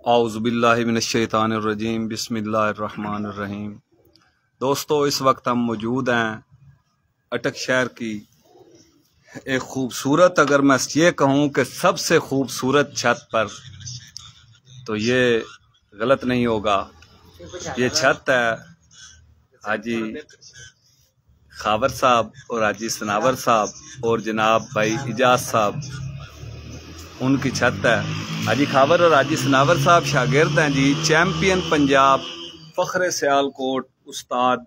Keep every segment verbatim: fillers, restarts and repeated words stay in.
औज़ुबिल्लाहि मिनश्शैतानिर्रजीम बिस्मिल्लाहिर्रहमानिर्रहीम। दोस्तों, इस वक्त हम मौजूद हैं अटक शहर की एक खूबसूरत, अगर मैं ये कहूँ कि सबसे खूबसूरत छत पर, तो ये गलत नहीं होगा। ये छत है हाजी खावर साहब और हाजी सनावर साहब और जनाब भाई इजाज साहब, उनकी छत है। हाजी खावर और हाजी सनावर साहब शागिर्द हैं जी चैंपियन पंजाब फखरे सियालकोट उस्ताद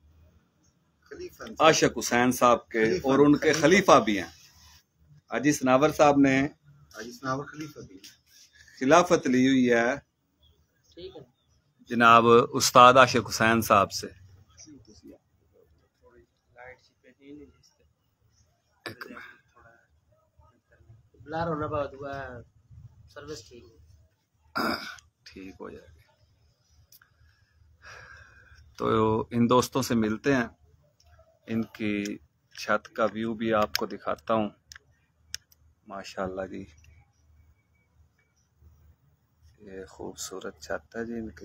आशिक हुसैन साहब के, और उनके खलीफा भी हैं। हाजी सनावर साहब ने हाजी सनावर खलीफा भी खिलाफत ली हुई है जनाब उस्ताद आशिक हुसैन साहब से। सर्विस ठीक ठीक हो जाएगी। तो इन दोस्तों से मिलते हैं, इनकी छत का व्यू भी आपको दिखाता हूँ। माशाल्लाह जी, ये खूबसूरत छत है जी इनकी।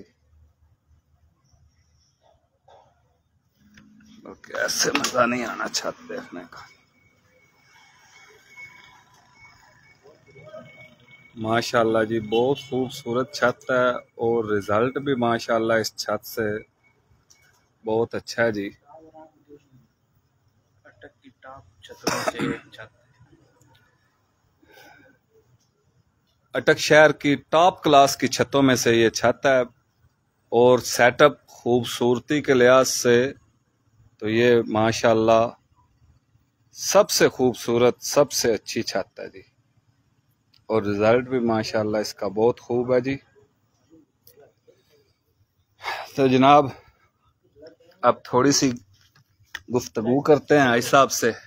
कैसे मजा नहीं आना छत देखने का। माशाल्लाह जी, बहुत खूबसूरत छत है और रिजल्ट भी माशाल्लाह इस छत से बहुत अच्छा है जी। अटक की टॉप छतों में से एक छत, अटक शहर की टॉप क्लास की छतों में से ये छत है और सेटअप खूबसूरती के लिहाज से तो ये माशाल्लाह सबसे खूबसूरत, सबसे अच्छी छत है जी। और रिजल्ट भी माशाल्लाह इसका बहुत खूब है जी। तो जनाब, अब थोड़ी सी गुफ्तगू करते हैं आइस साहब से।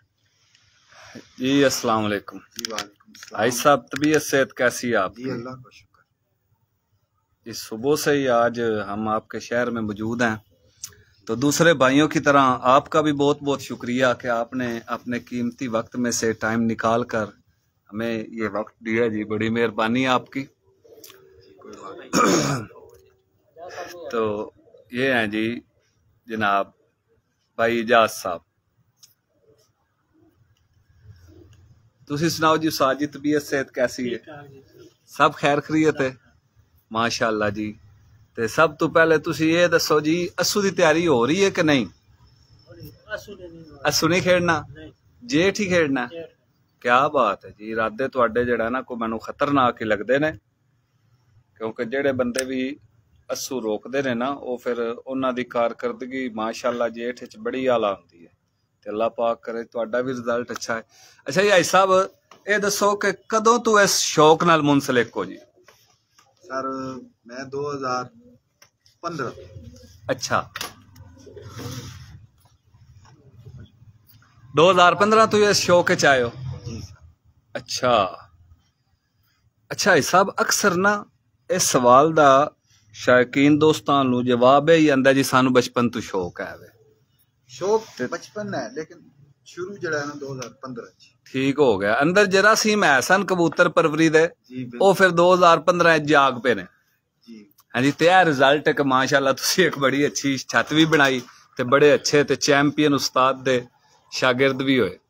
जी अस्सलाम वालेकुम। आइस साहब, तबीयत सेहत कैसी है आपकी? जी अल्लाह का शुक्र। इस सुबह से ही आज हम आपके शहर में मौजूद हैं, तो दूसरे भाइयों की तरह आपका भी बहुत बहुत शुक्रिया कि आपने अपने कीमती वक्त में से टाइम निकाल कर हमें ये वक्त दिया जी। बड़ी मेहरबानी आपकी। तो ये हैं जी जनाब भाई इजाज साहब। तुसी सुनाओ जी, साजी तबीयत सेहत कैसी है? सब खैर खरीयत है माशाल्लाह जी। ते सब तो पहले तुसी ये दसो जी, अस्सू की तैयारी हो रही है कि नहीं? अस्सू नहीं खेड़ना, जेठ ही खेड़ना। क्या बात है जी। इरादे तुहाडे जेड़ा ना को मैनू खतरनाक ही लगदे ने, क्योंकि जेड़े बंदे भी अस्सू रोकदे ने ना, वो फिर उन्हां दी कारकर्दगी माशाल्लाह जेठ च बड़ी आला हुंदी है। ते अल्लाह पाक करे तुहाडा भी रिजल्ट अच्छा है। अच्छा जी भाई साहब, ये दसो कि कदों तू इस शौक नाल मुंसलिक हो जी? सर मैं दो हज़ार पंद्रह। अच्छा, दो हज़ार पंद्रह तो ये शौक च आए हो? अच्छा अच्छा साहब, अक्सर ना इस सवाल दा शायकीन दोस्तां नू जवाब ही आंदा जी सानू बचपन तो शौक है वे। शौक बचपन है, लेकिन शुरू जड़ा है ना दो हज़ार पंद्रह। ठीक हो गया। अंदर जरासीम है सन कबूतर परवरी दे, वो फिर दो हज़ार पंद्रह जाग पे ने जी। हाँ जी। ते रिजल्ट एक माशाल्लाह तुसी एक बड़ी अच्छी छत भी बनाई ते बड़े अच्छे ते चैंपियन उस्ताद दे शागिर्द भी होए।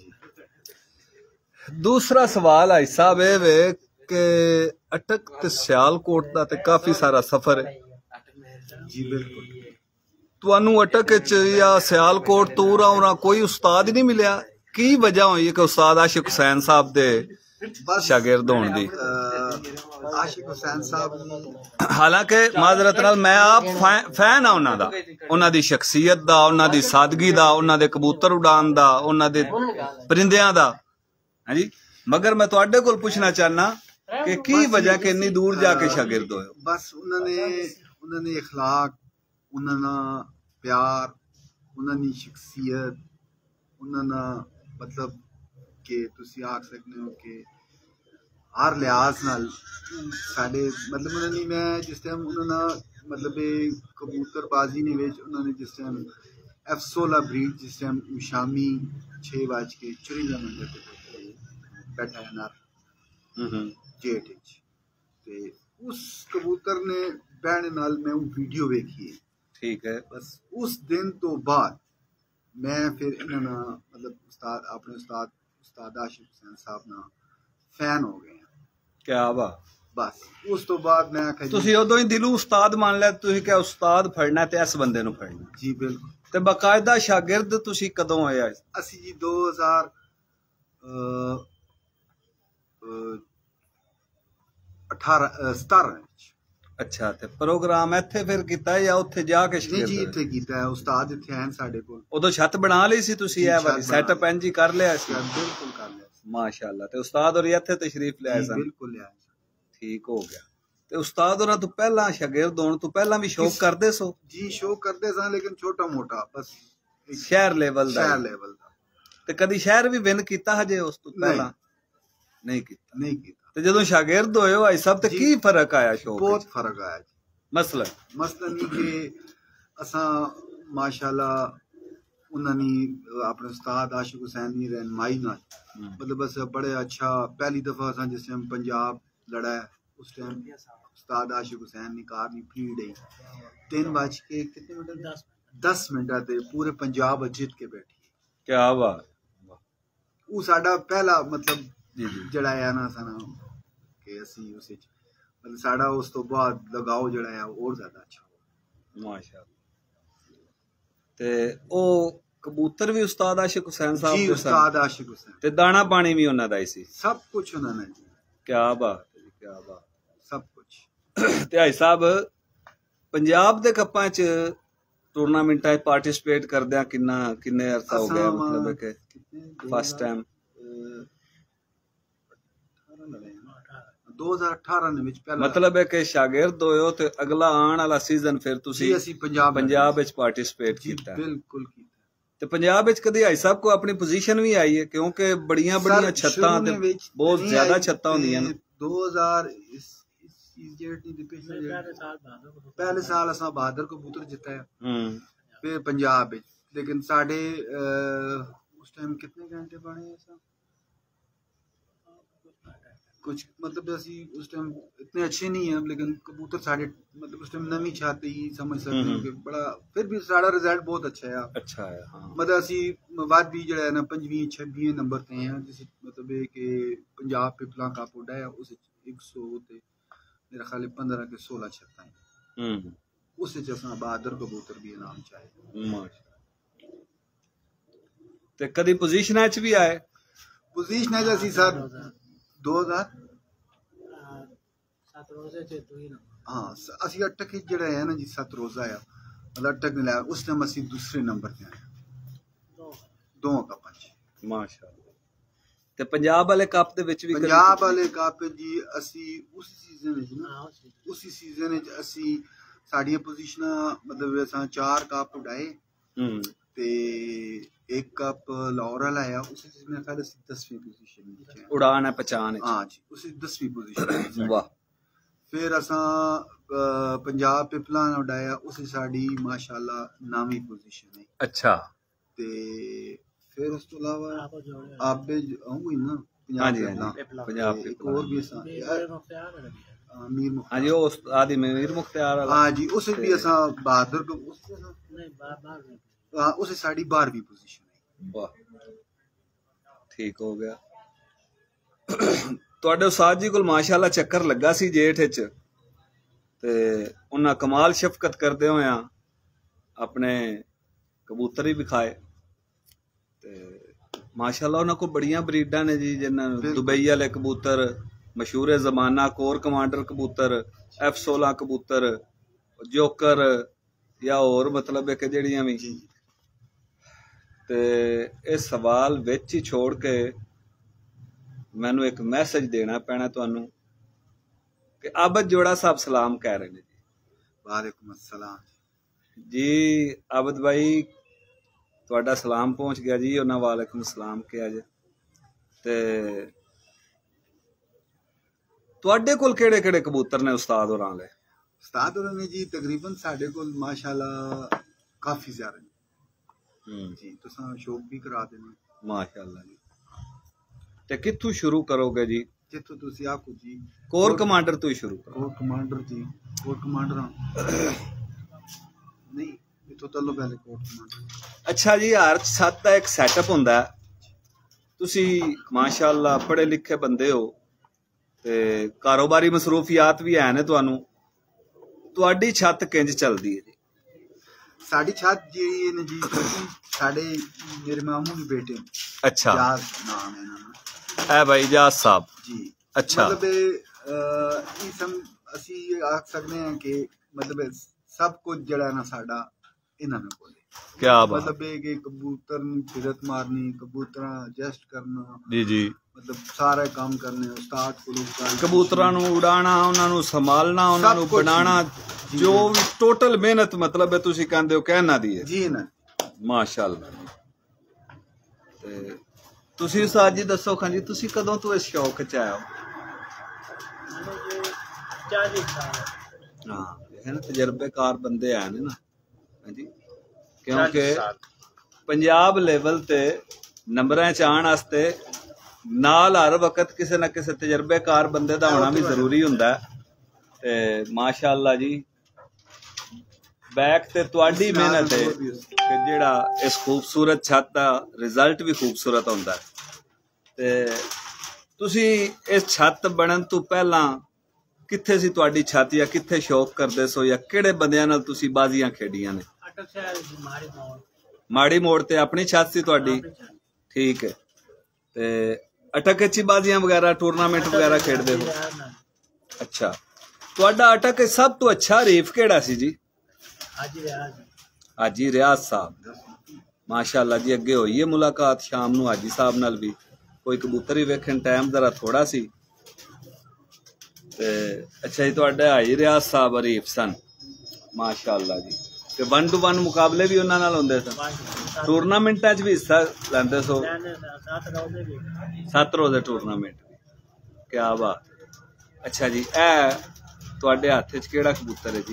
दूसरा सवाल है साहब ए वे के अटक ते सियालकोट दा ते काफी सारा सफर है जी। बिल्कुल। तुहानू अटक च या सियालकोट तो उरा उरा कोई उस्ताद ही नहीं मिलिया? की वजह हुई कि उस्ताद आशिक हुसैन साहब दे शागिर्द होने दी? आशिक हुसैन साहब, हालांकि माजरत नाल मैं आप फैन आ उन्हां दा, उन्हां दी शख्सियत दा, उन्हां दी सादगी दा, उन्हां दे कबूतर उड़ान दा, उन्हां दे परिंदियां दा। हाँ जी, मगर मैं तुहाडे कोल पूछना चाहना कि की वजह के इन्नी दूर जाके शागिर्द होए? बस उन्होंने उन्होंने इखलाक, उन्होंने प्यार, उन्होंने शख्सियत, उन्होंने मतलब कि तुसी आख सकते हो कि हर लिहाज नाल साडे मतलब उन्होंने मैं जिस टाइम उन्होंने मतलब कबूतरबाजी ने विच उन्होंने जिस टाइम एफ सोलह ब्रीड जिस टाइम शामी छे बज के चुरंजा मिनट बैठा है ना जेठ ते उस कबूतर ने बहने नाल मैं वो वीडियो वेखी है। ठीक है। बस उस दिन तो बाद मैं फिर इन्होंने मतलब उस्ताद अपने उस्ताद उस्ताद आशिक हुसैन साहब ना फैन हो गए हैं। क्या बात। बस उस तो बाद मैं आखिया ਤੁਸੀਂ ਉਦੋਂ ਹੀ ਦਿਲੋਂ ਉਸਤਾਦ ਮੰਨ ਲਿਆ, ਤੁਸੀਂ ਕਿ ਉਸਤਾਦ ਫੜਨਾ ਤੇ ਇਸ ਬੰਦੇ ਨੂੰ ਫੜਨਾ। ਜੀ ਬਿਲਕੁਲ। ਤੇ ਬਕਾਇਦਾ ਸ਼ਾਗਿਰਦ ਤੁਸੀਂ ਕਦੋਂ ਹੋਇਆ? ਅਸੀਂ ਜੀ ਦੋ ਹਜ਼ਾਰ ਅਠਾਰਾਂ ਸਤਾਰਾਂ ਵਿੱਚ। ਅੱਛਾ, ਤੇ ਪ੍ਰੋਗਰਾਮ ਇੱਥੇ ਫਿਰ ਕੀਤਾ ਜਾਂ ਉੱਥੇ ਜਾ ਕੇ? ਨਹੀਂ ਜੀ ਇੱਥੇ ਕੀਤਾ ਹੈ, ਉਸਤਾਦ ਇੱਥੇ ਆਏ ਸਾਡੇ ਕੋਲ। ਉਦੋਂ ਛੱਤ ਬਣਾ ਲਈ ਸੀ ਤੁਸੀਂ? ਇਹ ਵਾਲੀ ਸੈਟਅਪ ਇੰਜ ਹੀ ਕਰ ਲਿਆ ਸੀ? ਬਿਲਕੁਲ ਕਰ ਲਿਆ ਸੀ। ਮਾਸ਼ਾਅੱਲਾ। ਤੇ ਉਸਤਾਦ ਹੋਰੀ ਇੱਥੇ ਤਸ਼ਰੀਫ ਲਿਆਏ ਸਨ? ਬਿਲਕੁਲ ਲਿਆਏ। ਠੀਕ ਹੋ ਗਿਆ। ਤੇ ਉਸਤਾਦ ਹੋਰਾਂ ਤੋਂ ਪਹਿਲਾਂ ਸ਼ਾਗਿਰਦ ਹੋਣ ਤੋਂ ਪਹਿਲਾਂ ਵੀ ਸ਼ੌਕ ਕਰਦੇ ਸੋ? ਜੀ ਸ਼ੌਕ ਕਰਦੇ ਸਾਂ, ਲੇਕਿਨ ਛੋਟਾ ਮੋਟਾ ਬਸ ਸ਼ਹਿਰ ਲੈਵਲ ਦਾ। ਸ਼ਹਿਰ ਲੈਵਲ ਦਾ। ਤੇ ਕਦੀ ਸ਼ਹਿਰ ਵੀ ਵਿਨ ਕੀਤਾ ਹਜੇ ਉਸ ਤੋਂ ਪਹਿਲਾਂ? ਨਹੀਂ ਕੀਤਾ। ਨਹੀਂ ਕੀਤਾ। ਤੇ ਜਦੋਂ ਸ਼ਾਗਿਰਦ ਹੋਏ ਹੋ ਭਾਈ ਸਾਹਿਬ ਤੇ ਕੀ ਫਰਕ ਆਇਆ ਸ਼ੌਕ? ਬਹੁਤ ਫਰਕ ਆਇਆ ਜੀ। ਮਸਲਾ ਮਸਲਨ ਇਹ ਕਿ ਅਸਾਂ ਮਾਸ਼ਾਅੱਲਾ ਉਹਨਾਂ ਨੇ ਆਪਣੇ ਉਸਤਾਦ ਆਸ਼ਿਕ ਹੁਸੈਨ ਦੀ ਰਹਿਨਮਾਈ ਨਾਲ मतलब बस बड़े अच्छा पहली दफा असा जिस टाइम पंजाब लड़ा है उस टाइम उस्ताद आशिक हुसैन ने कार नी भीड़ आई तीन बज के कितने मिनट दस दस मिनट ते पूरे पंजाब जित के बैठी। क्या बात। वो साडा पहला मतलब जड़ा है ना साना कि असी उस मतलब साडा उस तो बाद लगाओ जड़ा है और ज्यादा अच्छा माशाअल्लाह। ते ओ कबूतर भी उस्ताद आशिक हुसैन साहब जी उस्ताद आशिक हुसैन ते दाना पानी भी उन्हां दा ही सी? सब कुछ उन्हां ने जी। क्या बात है जी, क्या बात। सब कुछ। ते भाई साहब पंजाब दे कप्पां च टूर्नामेंटां च पार्टिसिपेट करदे किन्ना किन्ने अरसा हो गया? मतलब है कि फर्स्ट टाइम दो हज़ार अठारह ने विच पहला मतलब है कि शागिर्द होए हो ते अगला आने वाला सीजन फिर तुसी पंजाब पंजाब विच पार्टिसिपेट कीता? बिल्कुल कीता। ते पंजाब विच कदी भाई साहब को अपनी पोजीशन भी आई है? क्योंकि बड़ियां बड़ियां छत्तां ते बहुत ज्यादा छत्तां होंदियां न। दो हज़ार इस पहले साल असां बहादुर कबूतर जिताया फिर पंजाब विच, लेकिन साडे उस टाइम कितने घंटे बने असां कुछ मतलब असी उस टाइम इतने अच्छे नहीं है, लेकिन कबूतर साढ़े मतलब उस टाइम नवी छाती ही समझ सकते हो कि बड़ा फिर भी साड़ा रिजल्ट बहुत अच्छा है। अच्छा है हाँ। मतलब असी बाद भी जड़ा है ना पंजवीं छब्बीं नंबर ते हैं, जिस मतलब है कि पंजाब पिपला कप उड़ा है उस एक सौ ते मेरा ख्याल पंद्रह के सोलह छत्ता है उस असां बहादुर कबूतर भी इनाम चाहे। ते कदी पोजीशन च भी आए? पोजीशन च असी सर दो हजार हाँ असी अटक जड़ा है ना जी सत रोजा आ मतलब अटक ने लाया उस टाइम असी दूसरे नंबर ते आए दो कप च माशाअल्लाह। ते पंजाब वाले कप दे विच भी पंजाब वाले कप जी असी उस सीजन विच ना उसी सीजन विच असी साडियां पोजीशनां मतलब असां चार कप उड़ाए ते एक कप लाहौर लाया उसी मेरे ख्याल से दसवीं पोजीशन में उड़ान है पहचान हाँ जी उसी दसवीं पोजीशन वाह। फिर असां पंजाब पिपला उड़ाया उसी साड़ी माशाल्लाह नौवीं पोजीशन है। अच्छा। ते फिर उस तो अलावा आप हुई ना हां जी हां पंजाब एक और भी असां मीर मुख्तार हां जी उस आदि मीर मुख्तार हां जी उसे भी असां बहादुर को उस नहीं बार हां उसे साड़ी बारहवीं पोजीशन है। वाह ठीक हो गया। ਤੁਹਾਡੇ ਉਸਤਾਦ ਜੀ ਕੋਲ ਮਾਸ਼ਾਅੱਲਾ ਚੱਕਰ ਲੱਗਾ ਸੀ ਜੇਠ ਵਿੱਚ ਤੇ ਉਹਨਾਂ ਕਮਾਲ ਸ਼ਫਕਤ ਕਰਦੇ ਹੋਇਆ ਆਪਣੇ ਕਬੂਤਰ ਹੀ ਵਿਖਾਏ ਤੇ ਮਾਸ਼ਾਅੱਲਾ ਉਹਨਾਂ ਕੋਲ ਬੜੀਆਂ ਬਰੀਡਾਂ ਨੇ ਜੀ ਜਿਨ੍ਹਾਂ ਨੂੰ ਦੁਬਈ ਵਾਲੇ ਕਬੂਤਰ ਮਸ਼ਹੂਰ ਜ਼ਮਾਨਾ ਕੋਰ ਕਮਾਂਡਰ ਕਬੂਤਰ ਐਫ सोलह ਕਬੂਤਰ ਜੋਕਰ ਜਾਂ ਹੋਰ ਮਤਲਬ ਹੈ ਕਿ ਜਿਹੜੀਆਂ ਵੀ ਤੇ ਇਹ ਸਵਾਲ ਵਿੱਚ ਹੀ ਛੋੜ ਕੇ मैनू एक मैसेज देना पैना तुहानू कि आबद जोड़ा साहब सलाम कह रहे हैं जी। वालेकुम अस्सलाम जी आबद भाई तुहाडा सलाम पहुंच गया जी। उन्हें वालेकुम सलाम कहा जे ते तुहाडे कोल केड़े केड़े कबूतर ने उस्ताद होरां ले? उस्ताद होरां ने जी तकरीबन साडे कोल माशाअल्लाह काफी ज़्यादा जी तुसां शौक भी करा देने माशाअल्लाह जी। ते कित्थों शुरू करोगे जी? ਜਿੱਥੋਂ ਤੁਸੀਂ ਆਖੋ ਜੀ कोर कमांडर तो ही शुरू करो। ਕੋਰ ਕਮਾਂਡਰ ਜੀ ਕੋਰ ਕਮਾਂਡਰ ਨਹੀਂ ਇਥੋਂ ਚੱਲੋ ਪਹਿਲੇ ਕੋਰ ਕਮਾਂਡਰ। अच्छा जी, हर छत का एक सैटअप होंदा है। तुसी माशाअल्लाह पढ़े लिखे बंदे हो ते कारोबारी मसरूफियात भी है ने तुहानू। तुहाडी छत किंज चलदी है जी? ਸਾਡੀ ਛੱਤ ਜਿਹੜੀ ਹੈ ਨਾ ਜੀ ਸਾਡੇ ਮੇਰੇ ਮਾਮੂ ਦੇ ਬੇਟੇ अच्छा, ਜਾਦ ਨਾਮ ਹੈ ਇਹਨਾਂ ਦਾ ए भाई जाज साहब। ਜੀ। अच्छा। ਮਤਲਬ ਇਹ ਇਹ ਸਮ ਅਸੀਂ ਆਖ ਸਕਦੇ ਹਾਂ ਕਿ ਮਤਲਬ ਸਭ ਕੁਝ ਜਿਹੜਾ ਨਾ ਸਾਡਾ ਇਹਨਾਂ ਨਾਲ ਕੋਲ क्या बात। मतलब ये कि कबूतर नी फिरत मारनी, कबूतरा एडजस्ट करना, जी जी, मतलब सारे काम करने उस्ताद को कबूतरां नू उड़ाना, उन्हां नू संभालना, उन्हां नू बनाना, जो भी टोटल मेहनत मतलब है तुसी कहंदे हो कहना दी है जी ना माशाअल्लाह। ते तुसी उस्ताद जी दसो खां जी, तुसी कदों तो इस शौक च आए हो? चालीस साल हां, है ना, तजर्बेकार बंदे हैं ना। हां जी, क्योंकि पंजाब लेवल ते नंबरां च आउण वास्ते नाल हर वक्त किसी ना किसी तजर्बेकार बंदे दा होना भी जरूरी हुंदा है। ते माशाअल्लाह जी, बैक ते तुहाडी मेहनत है कि जेड़ा इस खूबसूरत छत दा रिजल्ट भी खूबसूरत हुंदा है। ते तुसी इस छत बनन तो पहला कित्थे सी तुहाडी छत, या कित्थे शौक करदे सो, या किहड़े बंदियां नाल तुसी बाजियां खेडियां ने? अटक शहर दी माड़ी मोड़ माड़ी मोड़ ते अपनी छत सी तुहाडी? ठीक है। ते अटक च बाजियां वगैरह टूर्नामेंट वगैरह खेडदे हो? अच्छा, तुहाडा अटक सब तो अच्छा हरीफ केड़ा सी जी? हाजी रियाज हाजी रियाज साहब माशाअल्लाह जी। अगे होई है मुलाकात शाम नू हाजी साहब नाल भी, कोई कबूतर ही वेखन टाइम जरा थोड़ा सी। ते अच्छा जी, तुहाडे हाजी रियाज साहब हरीफ सन माशाअल्लाह जी। ते वन टू वन मुकाबले भी उन्हां नाल हुंदे सन, टूर्नामेंटां च भी हिस्सा लैंदे सो? सत्त रोजे टूर्नामेंट। क्या बात। अच्छा जी, ए तुहाडे हत्थ च केड़ा कबूतर है जी?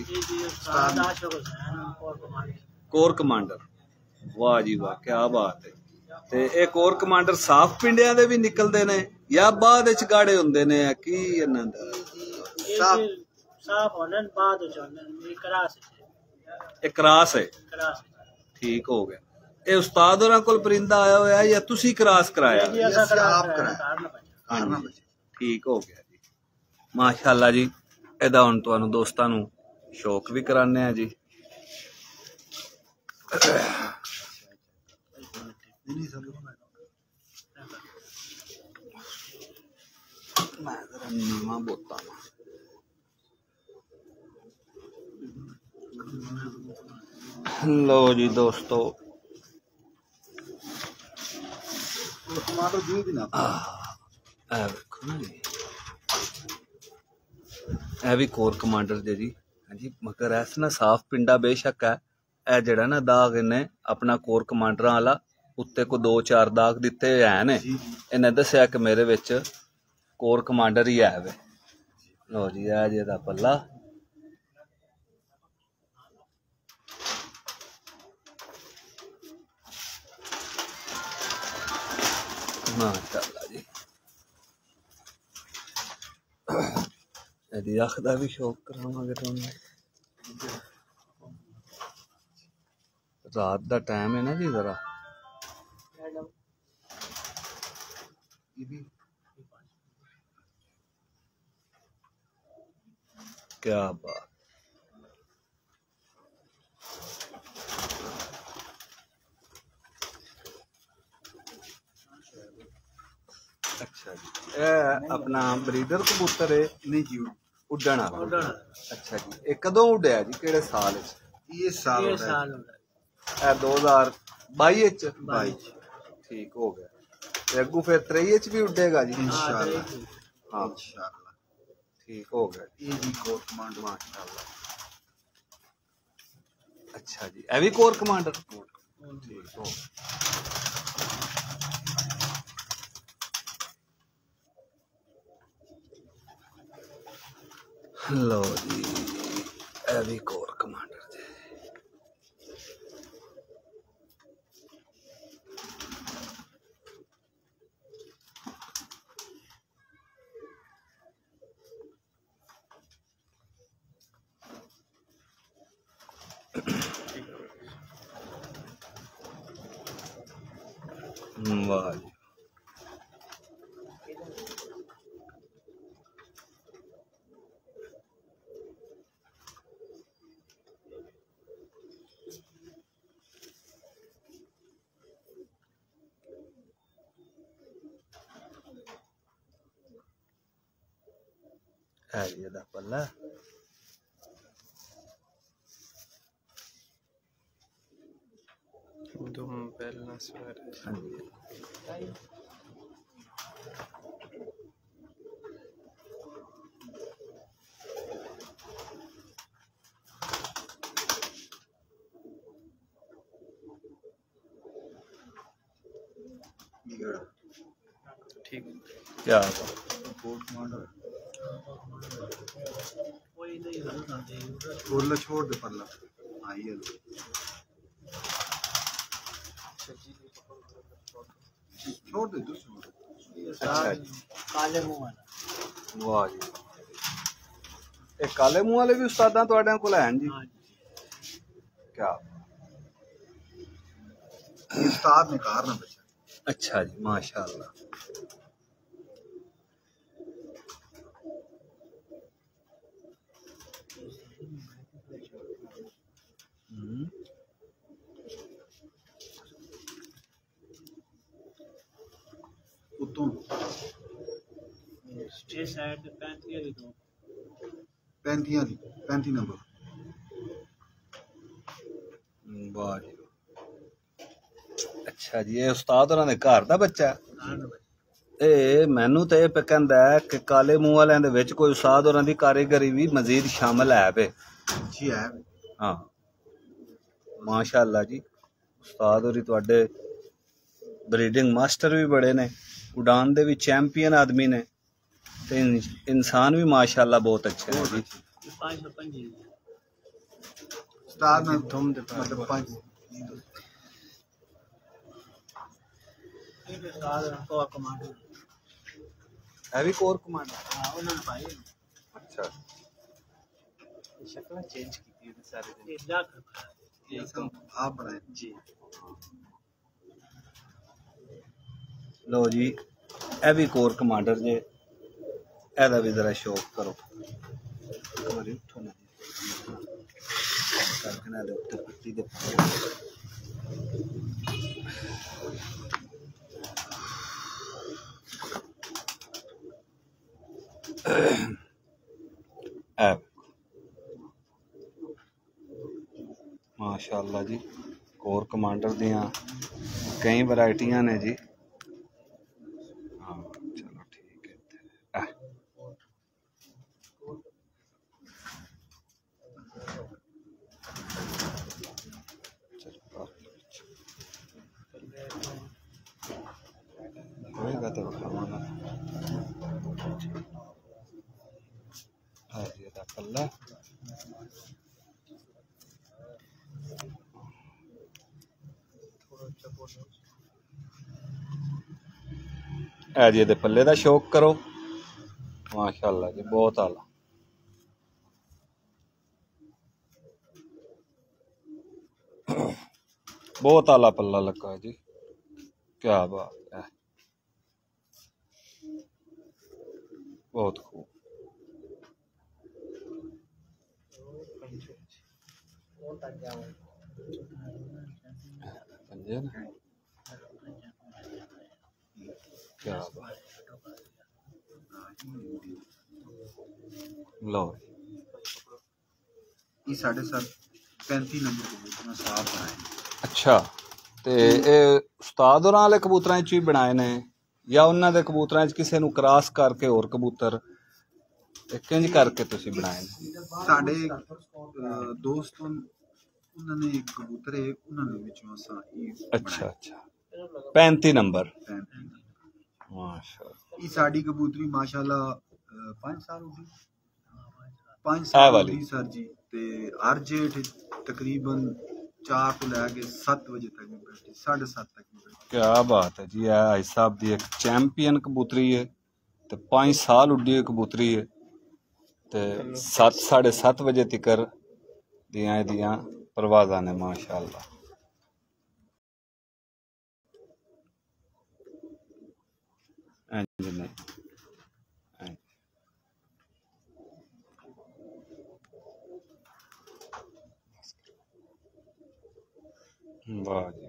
Corps commander. वाह जी वाह, क्या बात है। ते ए कोर कमांडर साफ पिंडियां दे भी निकलदे ने या बाद विच गाड़े हुंदे ने? की इन्हां दा साफ साफ होने बाद विच होने मेरी क्रास ए क्रॉस है? क्रास ठीक हो गया। ए उस्ताद होरां कोल परिंदा आया होया या तुसी क्रॉस कराया? जी असां आप कराया। हाँ जी, ठीक हो गया जी माशाअल्लाह जी। ਇਹਦਾ ਹੁਣ ਤੁਹਾਨੂੰ ਦੋਸਤਾਂ ਨੂੰ ਸ਼ੌਕ ਵੀ ਕਰਾਉਂਦੇ ਆ ਜੀ। ਮੈਂ ਜ਼ਰਾ ਨੀਵਾਂ ਬੋਤਾਂ ਲਓ ਜੀ ਦੋਸਤੋ, टमाटर दी भी ना ਇਹ ਵੇਖੋ ਨਾ ਜੀ, ਇਹ ਵੀ ਕੋਰ ਕਮਾਂਡਰ ਦੇ ਜੀ। ਹਾਂਜੀ, ਮਗਰ ਐਸ ਨਾ ਸਾਫ ਪਿੰਡਾ ਬੇਸ਼ੱਕ ਹੈ। ਇਹ ਜਿਹੜਾ ਨਾ ਦਾਗ ਇਹਨੇ ਆਪਣਾ ਕੋਰ ਕਮਾਂਡਰਾਂ ਵਾਲਾ ਉੱਤੇ ਕੋ ਦੋ ਚਾਰ ਦਾਗ ਦਿੱਤੇ ਹੈ ਨੇ। ਇਹਨੇ ਦੱਸਿਆ ਕਿ ਮੇਰੇ ਵਿੱਚ ਕੋਰ ਕਮਾਂਡਰ ਹੀ ਹੈ ਵੇ। ਲਓ ਜੀ, ਇਹ ਜੇ ਦਾ ਪੱਲਾ ਮਾਸ਼ਾਅੱਲਾ ਜੀ। ਇਹਦੀ ਅੱਖ ਦਾ ਵੀ ਸ਼ੌਕ ਕਰਾਵਾਂਗੇ ਤੁਹਾਨੂੰ। ਰਾਤ ਦਾ ਟਾਈਮ ਹੈ ਨਾ ਜੀ, ਜ਼ਰਾ क्या बात। अच्छा जी, ए अपना ब्रीडर कबूतर है? नहीं जी उड्डण वाला। अच्छा जी, ये कदों उड्डया जी, केड़े साल च? ये साल ये साल हो गया ए दो हज़ार बाई च? बाई। ठीक हो गया। ते अगू फिर त्रेई च भी उड्डेगा जी? इंशाल्लाह। हाँ इंशाल्लाह ठीक हो गया। ये जी कोर कमांडर माशाल्लाह। अच्छा जी, ए भी कोर कमांडर? ठीक हो गया। लो जी, ए भी कोर कमांडर जी। वाह जी। है ये दा पल्ला दुम पहलना स्वर हाँ जी। ठीक क्या कोर्ट कमांडर कोई नहीं होता दे बोला छोड़ दे पल्ला आई है छोड़ दे तू छोड़ अच्छा जी। काले मुंह वाला वाह जी। ये काले मुंह वाले भी उस्तादा तुहाडे कोल हैं जी? हाँ जी क्या उस्ताद ने कार ना बचा। अच्छा जी, माशाअल्लाह। हम्म। उतों छह साइड पे पैंतीस वाली दो पैंती वाली पैंती नंबर वाह जी। अच्छा जी, ये उस्ताद होरां दे घर दा बच्चा है? हाँ ना भाई ਇਹ ਮੈਨੂੰ ਤਾਂ ਇਹ ਪੈ ਕਹਿੰਦਾ ਹੈ ਕਿ ਕਾਲੇ ਮੂੰਹ ਵਾਲਿਆਂ ਦੇ ਵਿੱਚ ਕੋਈ ਉਸਤਾਦ ਹੋਰਾਂ ਦੀ ਕਾਰੀਗਰੀ ਵੀ ਮਜ਼ੀਦ ਸ਼ਾਮਲ ਹੈ ਵੇ। जी है ਹਾਂ ਮਾਸ਼ਾਅੱਲਾ ਜੀ। ਉਸਤਾਦ ਹੋਰੀ ਤੁਹਾਡੇ ਬਰੀਡਿੰਗ ਮਾਸਟਰ ਵੀ ਬੜੇ ਨੇ, ਉਡਾਨ ਦੇ ਵੀ ਚੈਂਪੀਅਨ ਆਦਮੀ ਨੇ ਤੇ ਇਨਸਾਨ ਵੀ ਮਾਸ਼ਾਅੱਲਾ ਬਹੁਤ ਅੱਛੇ ਨੇ ਜੀ। पाँच सौ पंजी उस्ताद ने दुम दे मतलब पांच एक साल को कमांडर ਹੈ ਵੀ ਕੋਰ ਕਮਾਂਡਰ? हाँ उन्होंने भाई ਅੱਛਾ शक्ल चेंज की थी सारे दिन ये लाख रुपया ये तो आप बनाए जी। ਲਓ ਜੀ, ਇਹ ਵੀ ਕੋਰ ਕਮਾਂਡਰ ਜੇ, ਇਹਦਾ ਵੀ ਜ਼ਰਾ ਸ਼ੌਕ ਕਰੋ। ਕਮਾਰੀ ਉੱਠੋ ਨਾ ਕਰਕੇ ਨਾ ਦੇ ਉੱਤੇ ਪੱਤੀ ਦੇ ਐ ਮਾਸ਼ਾਅੱਲਾ ਜੀ। ਕੋਰ ਕਮਾਂਡਰ ਦੀਆਂ ਕਈ ਵੈਰਾਈਟੀਆਂ ਨੇ ਜੀ। ਹਾਂ ਚਲੋ ਠੀਕ ਹੈ। ਐ ਹੋਏਗਾ ਤਾਂ ਖਾਵਾਂਗਾ। ਆ ਜੀ ਇਹਦਾ ਪੱਲਾ ਹੈ ਜੀ। ਇਹਦੇ ਪੱਲੇ ਦਾ ਸ਼ੌਕ ਕਰੋ। ਮਾਸ਼ਾਅੱਲਾ ਜੀ, ਬਹੁਤ ਆਲਾ। ਬਹੁਤ ਆਲਾ ਪੱਲਾ ਲੱਗਾ ਜੀ। क्या बात है, बहुत खूब। पंजे ना, क्या बात। लो ये साढ़े सात पैंती नंबर को मैं साफ बनाए। अच्छा, ਤੇ ਇਹ ਉਸਤਾਦ ਹੋਰਾਂ ਵਾਲੇ ਕਬੂਤਰਾਂ 'ਚ ਵੀ ਬਣਾਏ ਨੇ ਜਾਂ ਉਹਨਾਂ ਦੇ ਕਬੂਤਰਾਂ 'ਚ ਕਿਸੇ ਨੂੰ ਕ੍ਰਾਸ ਕਰਕੇ ਹੋਰ ਕਬੂਤਰ ਤੇ ਕਿੰਜ ਕਰਕੇ ਤੁਸੀਂ ਬਣਾਏ ਨੇ? ਸਾਡੇ ਦੋਸਤ ਉਹਨਾਂ ਨੇ ਇੱਕ ਕਬੂਤਰ ਹੈ, ਉਹਨਾਂ ਦੇ ਵਿੱਚੋਂ ਅਸਾਂ ਇਹ ਅੱਛਾ ਅੱਛਾ पैंती नंबर ਪੈਂਤੀ। माशाअल्लाह। ਇਹ ਸਾਡੀ ਕਬੂਤਰੀ ਮਾਸ਼ਾਅੱਲਾ ਪੰਜ ਸਾਲ ਹੋ ਗਏ ਪੰਜ ਇਹ ਸਾਲ ਵਾਲੀ? ਦੀ ਸਰ ਜੀ। ਤੇ ਹਰ ਜੇਠ ਤਕਰੀਬਨ चार तो लैके सत्त बजे तक भी बैठी, साढ़े सत्त तक भी बैठी। क्या बात है जी। भाई साहब दी एक चैंपियन कबूतरी है ते पाँच साल उड्डी हुई कबूतरी है ते सत्त साढ़े सत्त बजे तिकर दियां दियां परवाज़ा ने माशाल्लाह। नहीं वाह जी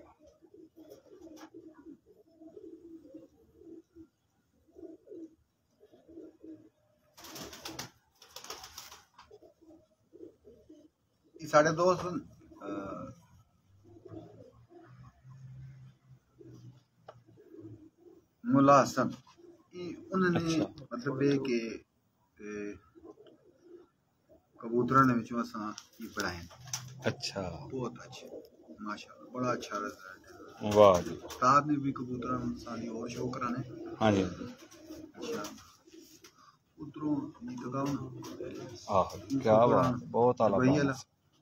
साढ़े दोस्त मुला हसन उन्होंने अच्छा। मतलब ये कि कबूतरों ने विचों असा ये पढ़ाए अच्छा बहुत अच्छे माशाल्लाह बड़ा अच्छा रिजल्ट है। वाह जी उस्ताद ने भी कबूतरों सारी और शो कराने। हाँ जी अच्छा उधरों नहीं तो गाँव आह क्या बात बहुत आला वही काम वाला है।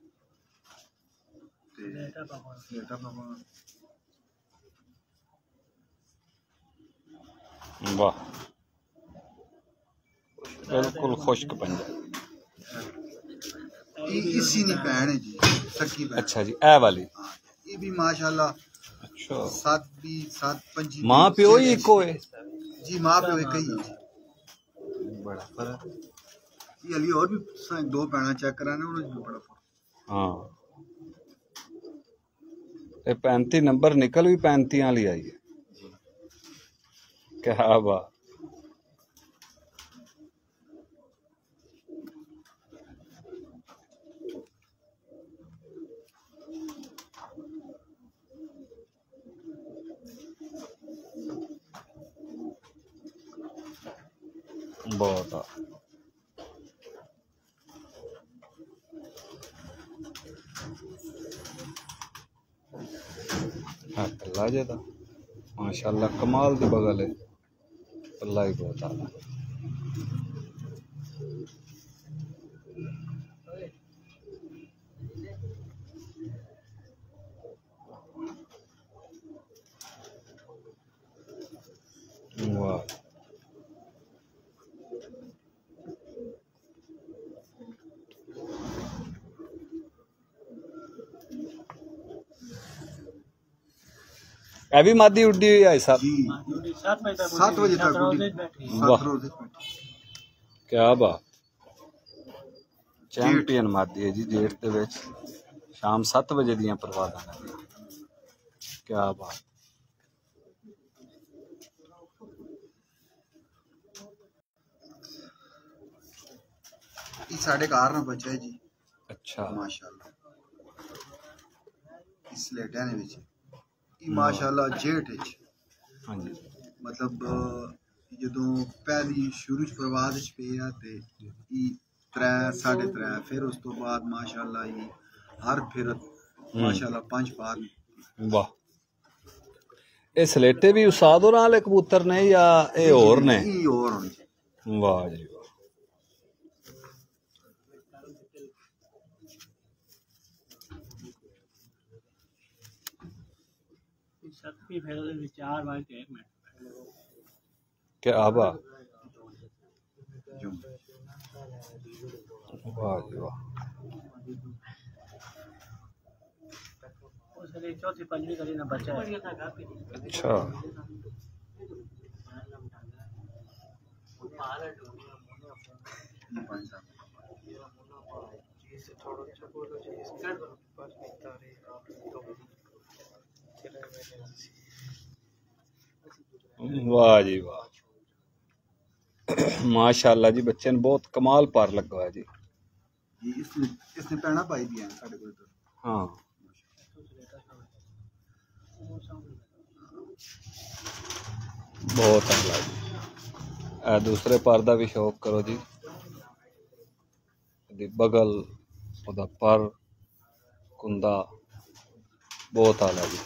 ते बेटा बाबा वाह बिल्कुल खुश्क पंजा। इसी ने भैन है जी सकी भैन। अच्छा जी ए वाली ये भी माशाल्लाह अच्छा सात भी सात पंजी माँ प्यो ही इको है जी माँ प्यो एक ही है जी। बड़ा फर्क ये अली और भी दो भैन चेक कराने उन्होंने भी बड़ा फर्क। हाँ ये पैंती नंबर निकल भी पैंती वाली आई है क्या बात। बहुत हाँ कल्ला जेदा माशाल्लाह कमाल दी बगल है कल्ला ही बहुत आला। वाह अभी मादी उड्डी हुई है साहब जी सात बजे तक सात बजे तक रोजे उठी। बैठी सात रोजे बैठी। क्या बात चैंपियन मादी है जी जेठ दे विच शाम सत्त बजे दियां परवाज़ां ने क्या बात। ये साढ़े घर ना बचा है जी अच्छा माशाल्लाह इस लेटा ने विच ये माशाल्लाह जेठ है हाँ जी मतलब जदों पहली शुरू च प्रवाद च पे आ ते ये त्रै साढ़े त्रै फिर उस तो बाद माशाल्लाह ये हर फिर माशाल्लाह पंज पार। वाह ये सलेटे भी उस्ताद होर आले कबूतर ने या ये और ने ये और होने वाह जी वाह शक्ति फैल चार बार के एक मिनट क्या आबा जो वाह जी वाह उसने चौथी पंजवीं करी ना बचा है। अच्छा पंज साल वाह जी वाह माशाल्लाह जी बच्चे ने बहुत कमाल पार लगा है जी। ये इसने इसने पैना पाई दिया है साढ़े को तो हाँ बहुत अगला जी ए दूसरे पार दा भी शौक करो जी दी बगल ओदा पर कुंदा बहुत आला जी।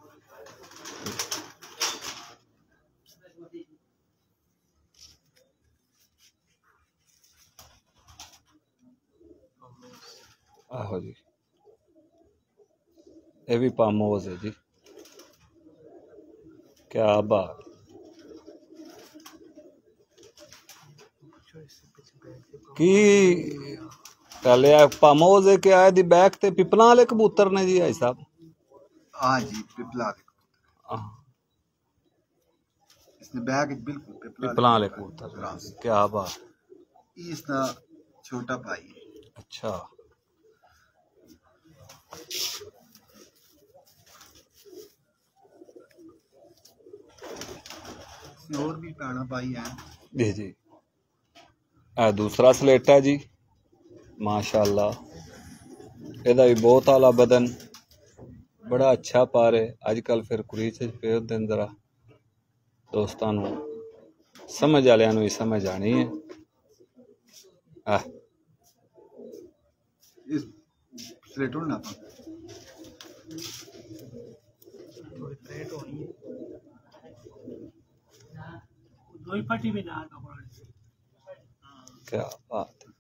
आहो जी ये भी पामोज है जी क्या बात की पहले पामोज है क्या है दी बैक ते पिपला वाले कबूतर ने जी भाई साहब। हाँ जी पिपला वाले कबूतर। आह, इसने बैग बिल्कुल पिपला वाले कबूतर क्या बात। इसका छोटा भाई है। अच्छा और भी भैन भाई हैं जी जी। आ दूसरा सलेटा जी माशाअल्लाह, ਇਹਦਾ भी बहुत आला बदन, बड़ा अच्छा पार है। अजकल फिर कुरीच पे दिन जरा दोस्तों समझ वालियां भी समझ आनी है। आ इस स्लेटों ना दो ही पट्टी भी ना क्या बात है।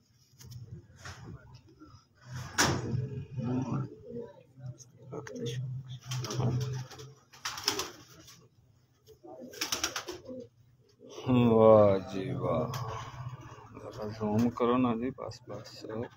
वाह जी वाह, जरा जूम करो ना जी बस बस।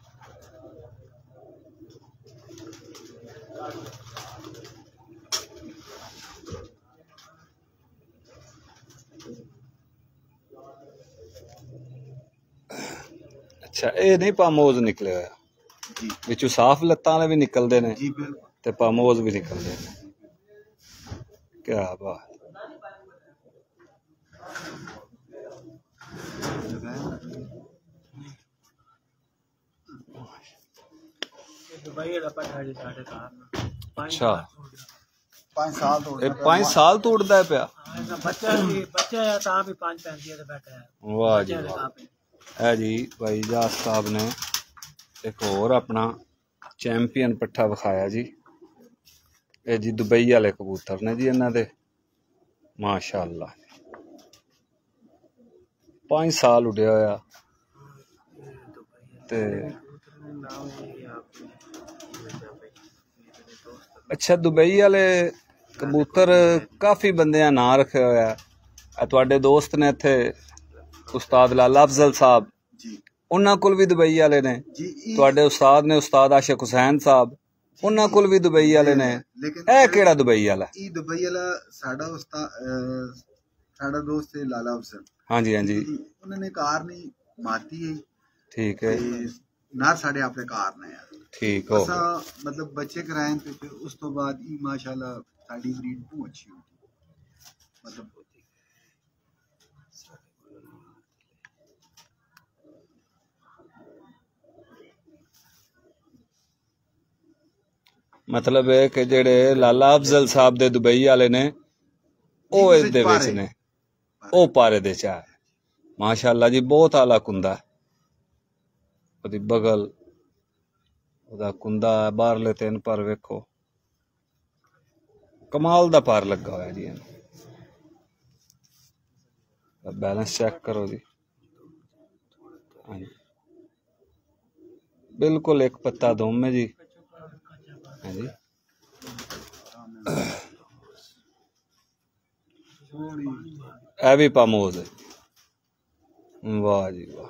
अच्छा ये नहीं पामोज निकले हुआ जी विचों साफ लत्तां वाले भी निकलते ने जी बिल्कुल ते पामोज भी निकलते ने। क्या बात। दुबई का पट्टा जी साढ़े कार अच्छा पाँच साल तो ये पांच साल तो उड़ता है पिया। बच्चा भी बच्चा है तां भी पांच पैंती है बैठा है। वाह जी वाह। है जी भाई जास साहब ने एक और अपना चैंपियन पट्ठा विखाया जी। ये जी दुबई वाले कबूतर ने जी इन्हां दे माशाअल्लाह पांच साल उड़िया होया ते अच्छा दुबई वाले कबूतर काफ़ी बंदियां नां रखे होया है। तुहाडे दोस्त ने इत्थे उस्ताद लाला अफजल साहब जी उन्हां कोल भी दुबई वाले ने। जी ई- तुहाडे उस्ताद ने उस्ताद आशिक हुसैन साहब उन्हां कोल भी दुबई वाले ने। लेकिन ए केड़ा दुबई वाला? ई दुबई वाला साडा उस्ताद साडा दोस्त है लाला अफजल। हाँ जी हाँ जी उन्होंने कार नहीं माती है ठीक है ते ना साडे अपने कार ने यार ठीक हो असा मतलब बच्चे कराए थे फिर उस तो बाद ई माशाल्लाह साडी ब्रीड बहुत अच्छी होती मतलब मतलब है कि जेड़े लाला अफजल साहब दे दुबई वाले ने ओ इस दे विच ने ओ पारे दे चा है। माशाअल्लाह जी बहुत आला कुंदा है। ओदी बगल ओदा कुंदा बाहरले तीन पर वेखो कमाल दा पार लगा होया जी। बैलेंस चेक करो जी। हाँ जी बिल्कुल एक पत्ता धूम है जी। हाँ जी ए भी पामोज है। वाह जी वाह।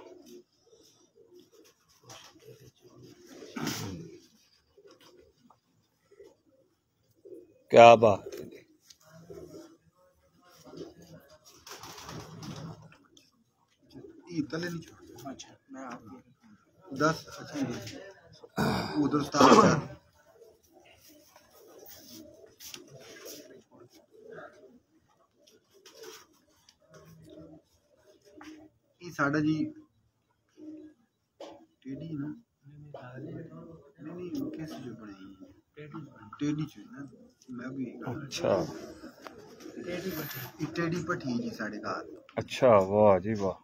क्या बात है जी। ई तले नहीं छोड़ अच्छा मैं आपकी दस अच्छा उधर उस्ताद ई साडा जी टेडी ना नहीं नहीं वो कैसे जो बनाई टेडी जो ना मैं भी अच्छा ई टेडी पठी जी साडे घर अच्छा वाह जी वाह।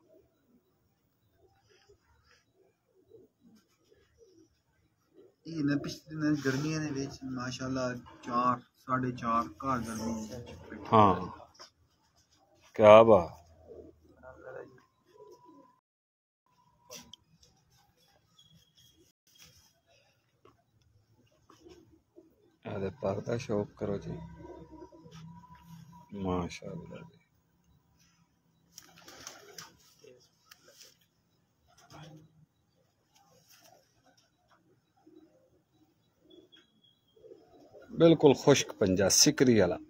ई ना पिछले दिन गर्मियां ने विच माशाल्लाह चार साढ़े चार घर गर्मी हाँ क्या बात। अरे पर्दा शौक करो जी माशाअल्लाह जी। बिल्कुल खुश्क पंजा सिकरी वाला।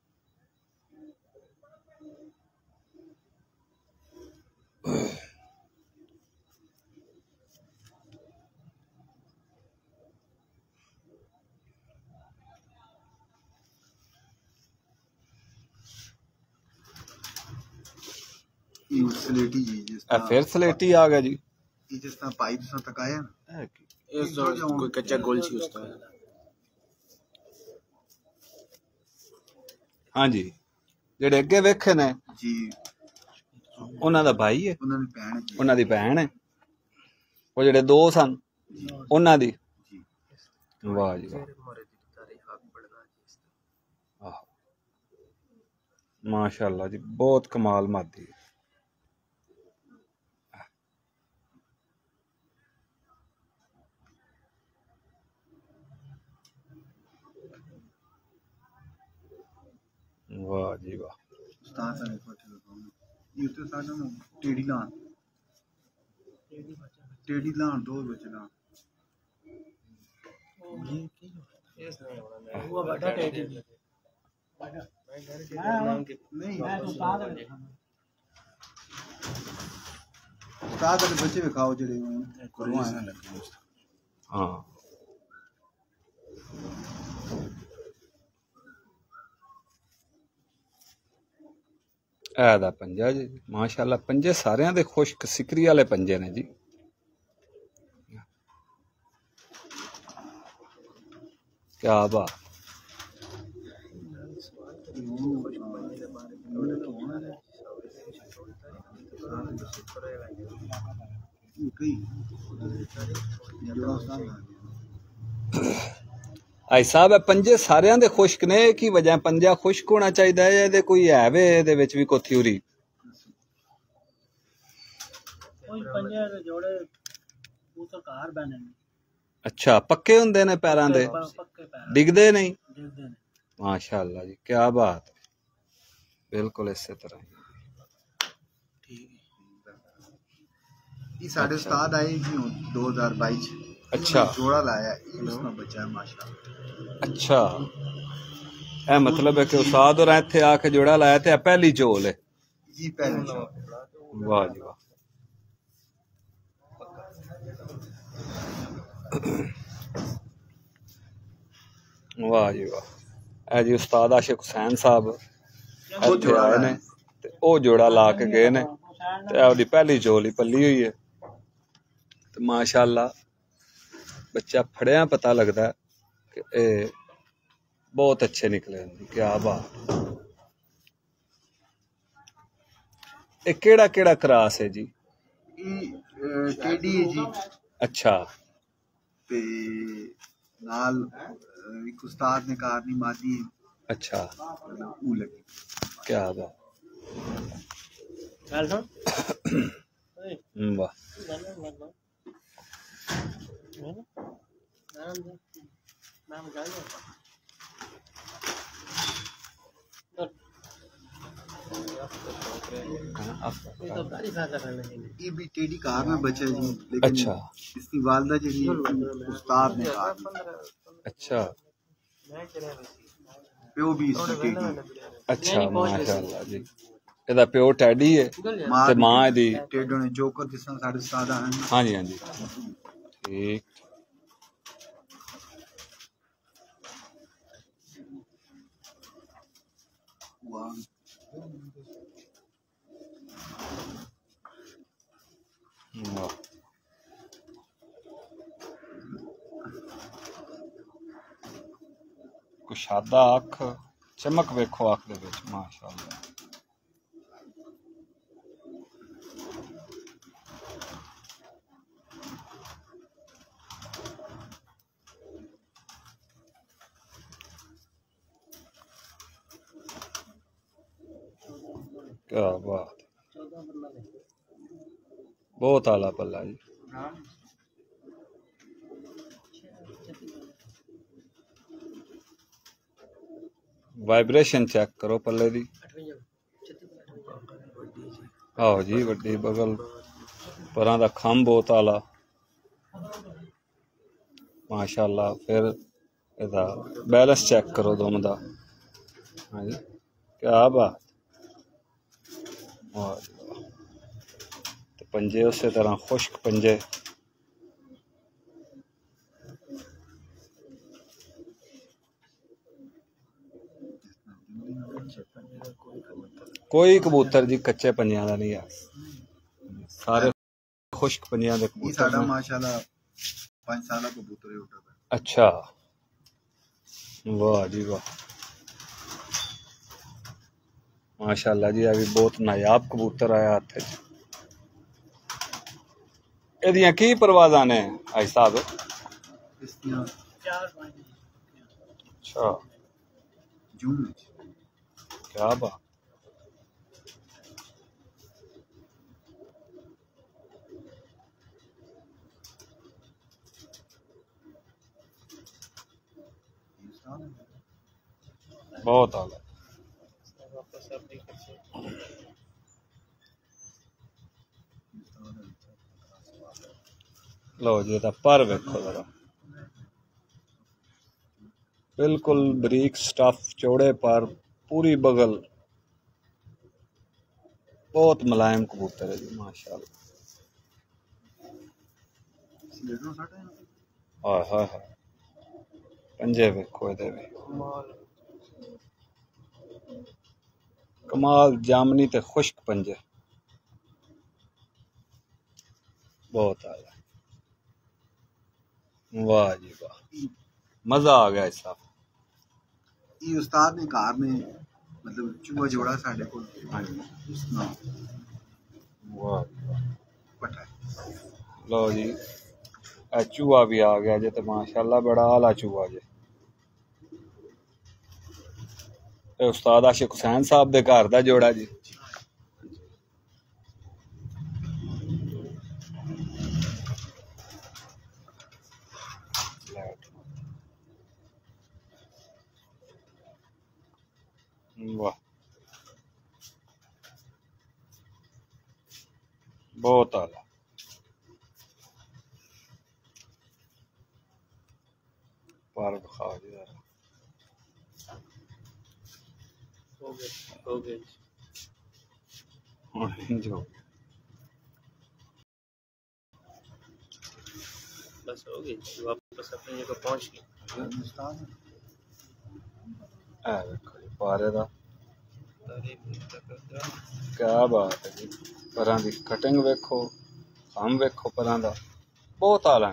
ਇਹ ਸਲੇਟੀ ਜੀ ਜਿਸ ए फिर स्लेटी आ गया जी। ਇਹ ਜਿਸ ਤਰ੍ਹਾਂ ਪਾਈਪ ਤੋਂ ਤਕਾਇਆ ਨਾ एक तो कोई कच्चा गोल सी उसका हाँ जी, जेड़े अगे वेखे ने ਜੀ उन्हां दा भाई है, ਉਹਨਾਂ ਦੀ ਭੈਣ ਜੀ उन्हां दी भैन है, वो जेड़े दो सन उन्हां दी। ਜੀ वाह जी वाह, आहो। माशाअल्लाह जी, बहुत कमाल मादी है। वाह जी वाह, ਉਸਤਾਦ ਸਾਹਿਬ ਕੋਠੇ ਲਗਾਉਣਾ ਇਹ ਉੱਤੇ ਸਾਡਾ ਨੂੰ ਟੇੜੀ ਲਾਣ ਟੇੜੀ ਲਾਣ ਦੋ ਬਚਣਾ वो बड़ा टेडी ਨਹੀਂ ਉਸਤਾਦ ਦੇ ਬੱਚੇ ਵਿਖਾਓ ਜਿਹੜੇ ਕੁਰਬਾਨ ਲੱਗੇ हाँ ऐ दा पंजा जी माशाअल्लाह, पंजे सारियां दे खुश्क सिकरी वाले पंजे ने जी। क्या बात, ਕਈ ਜਿਹੜਾ ਉਸਤਾਦ आई साहब है पंजे सारियां दे खुश्क ने, की वजह पंजा खुश्क होना चाहिए है, ਇਹਦੇ कोई है वे ਇਹਦੇ ਵਿੱਚ ਵੀ ਕੋਈ थ्योरी? कोई पंजे दे जोड़े कबूतर कार बने ने अच्छा पक्के हुंदे ने पैरां दे, पक्के पैर डिगदे नहीं? देखदे ने माशाअल्लाह जी, क्या बात है, बिल्कुल इसी तरह। ਇਹ ਸਾਡੇ ਉਸਤਾਦ ਆਏ ਜੀ ਹੁਣ दो हज़ार बाईस ਚ अच्छा जोड़ा लाया ये उसका बच्चा है माशाल्लाह। अच्छा, ए मतलब है कि उस्ताद और इत्थे आके जोड़ा लाया थे, पहली चोल है जी पहले वाह जी वाह। वाह जी वाह, ए जी उस्ताद आशिक हुसैन साहब इत्थे आए ने ते ओ जोड़ा ला के गए ने ते ओदी पहली चोल ही पल्ली हुई है ते माशाअल्लाह बच्चा फड़िया पता लगता है कि ए बहुत अच्छे निकले। क्या बात, ए केड़ा केड़ा क्रास है जी? ये टेडी है जी अच्छा ते नाल एक उस्ताद ने कारनी मादी अच्छा, वो लगी। क्या बात, चल सुन हम्म, वाह नाम जाने ये तो गाड़ी साथ करने चाहिए। ये भी टेडी कार में बचा जी, लेकिन अच्छा इसकी वालदा जी उस्ताद ने कार अच्छा प्यो भी इसकी टेडी अच्छा माशाअल्लाह जी, ਇਹਦਾ ਪਿਓ ਟੈਡੀ ਹੈ ਤੇ ਮਾਂ ਇਹਦੀ टेडो ने जोकर जिस तरह साढ़े उस्ताद आए हैं। हाँ जी हाँ जी ठीक। वाह वाह, कुशादा अख चमक वेखो अख दे विच माशाअल्लाह। क्या बात, बहुत आला पल्ला जी। वाइब्रेशन चेक करो पल्ले दी। आओ जी वड्डी बगल परां दा खंभ बहुत आला माशाअल्लाह। फिर ਇਹਦਾ बैलेंस चेक करो दोनों ਦਾ। हाँ जी क्या बात। वाह जी वाह। ते पंजे उस तरह खुश्क पंजे। कोई कबूतर जी कच्चे पंजियां दा नहीं है, सारे खुश्क पंजियां दे ये कबूतर साडा ने। माशाल्लाह पांच साल कबूतर है उठा है। अच्छा वाह जी वाह माशाल्लाह जी, अभी बहुत नायाब कबूतर आया हाथ च। एदियां की परवाज़ां ने भाई साहब? इसलिए चार पाँच अच्छा जून में क्या बात। बहुत आला। वापस आप नहीं कर सकते। लो जी ता पर वेखो जरा, बिल्कुल बरीक स्टफ, चौड़े पर, पूरी बगल, बहुत मुलायम कबूतर है जी माशाल्लाह। हाय हाय हाय पंजे वेखो इहदे वी कमाल, जामनी ते खुश्क पंजे, बहुत आला। वाह जी वाह मजा आ गया साहब। ये उस्ताद ने कार में मतलब चूहा जोड़ा साडे को। हाँ जी उसना वाह पटा है। लो जी ए चूहा भी आ गया जे, तो माशाल्लाह बड़ा आला चूहा जे। ए उस्ताद आशिक हुसैन साहब दे घर दा जोड़ा जी। वाह बहुत आला। पर दिखा जी जरा। हो गए हो गए जो बस हो गई, वापस अपनी जगह पहुंच गए। उस्ताद ए वेखो जी पारे दा तारीफ नहीं कर सकता। क्या बात है जी। परां दी कटिंग वेखो, हम वेखो परां दा, बहुत आला।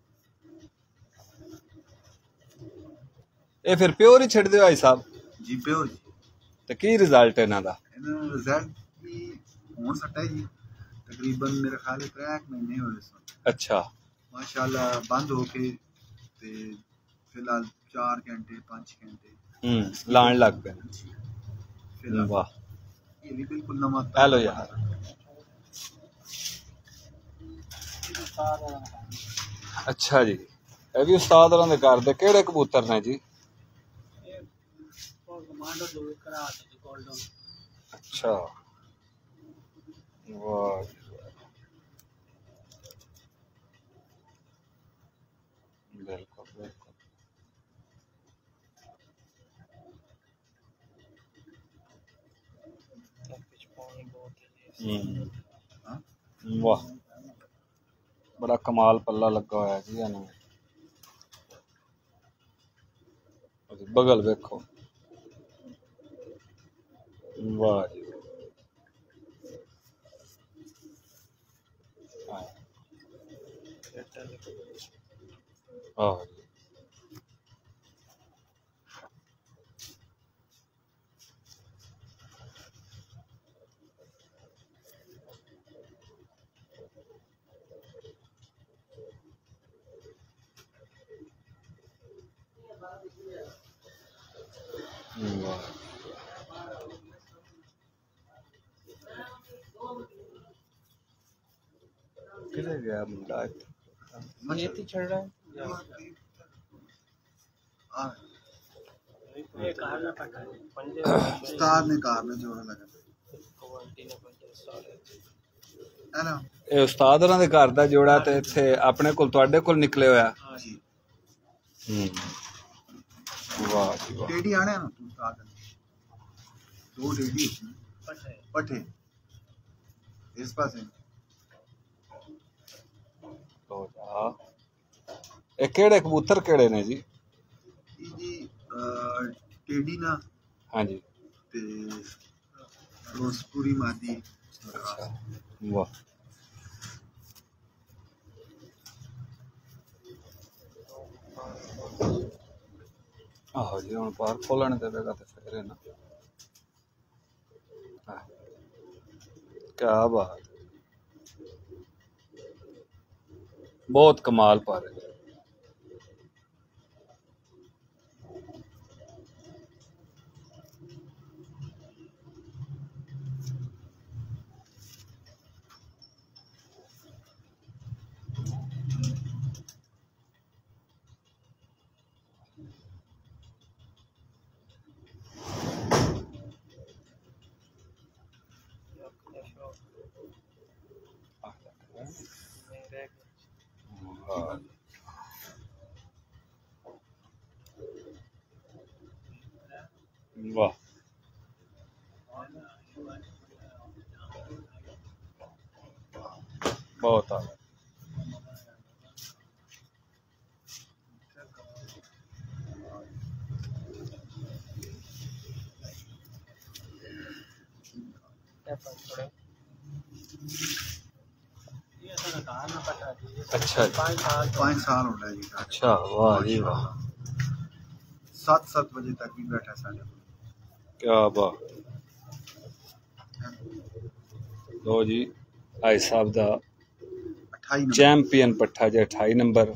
ये फिर प्योर ही छड़ दियो भाई साहब? जी प्योर जी। ते की रिजल्ट है इन्हां दा? इन्हां रिजल्ट की होण सकता है जी, तकरीबन मेरे ख्याल है त्रैक महीने हुए इस वक्त। अच्छा माशाल्लाह बंद होके ते फिलहाल चार घंटे पांच घंटे हम्म लाण लग पे। फिलहाल वाह ये भी बिल्कुल नवा हेलो यार। अच्छा जी ये भी उस्ताद होरां दे घर दे केड़े कबूतर ने जी? कमांडो दो करा थे गोल्डन। अच्छा वाह बिल्कुल बिल्कुल। कुछ पानी बहुत है जी। हम्म हाँ? वाह बड़ा कमाल पल्ला लगा होया जी इन्हां ने। बगल वेखो वाह जी हाँ हाँ जी। वाह किधर गया मुंडा? ये तो चढ़ रहा है हाँ, ये कार में पटा है। पंजे उस्ताद ने कार में जोड़ा लगा क्वालिटी ने पंजे सारे है ना ਇਹ ਉਸਤਾਦ ਹੋਰਾਂ ਦੇ ਘਰ ਦਾ ਜੋੜਾ ਤੇ ਇੱਥੇ ਆਪਣੇ ਕੋਲ ਤੁਹਾਡੇ ਕੋਲ ਨਿਕਲੇ ਹੋਇਆ। जी। ਹੂੰ वाह जी वाह। टेडी आने ना तू साथ दो टेडी पट्टे पठे इस पासे तो जा ये केड़े कबूतर केड़े ने जी? ਇਹ ਜੀ ਅਹ, ਟੇਡੀ ਨਾ हाँ जी। ਤੇ ਰੋਸਪੂਰੀ ਮਾਦੀ अच्छा वाह। आहो जी हुण बाहर खोलण देवेगा तो फिर है ना। हाँ, क्या बात, बहुत कमाल पर है। हाँ, वाह बहुत आला। ये ऐसा कहा ना पट्टा जी। अच्छा जी। पाँच साल पाँच साल हो रहा है जी अच्छा वाह जी वाह, सात सात बजे तक भी बैठा साढ़े क्या बात। लो जी भाई साहब दा अठाई नंबर चैंपियन पट्ठा जे अठाई नंबर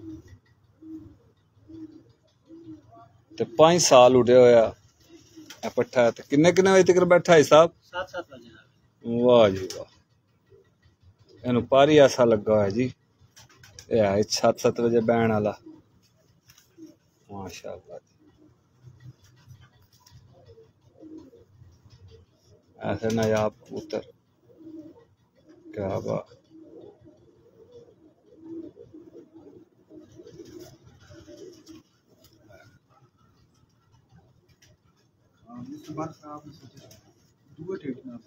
ते पांच साल उड़े होया ए पट्ठा ते किन्ने किन्ने बजे तक बैठा है साहब? सात सात बजे ना वाह जी वाह, इनू पारी ऐसा लगा है जी। ये है सत्त सत्त बजे बहन वाला माशाअल्लाह जी। ऐसे नायाब कबूतर, क्या बात। इस बार साहब ने सोचा दुए टेडी ना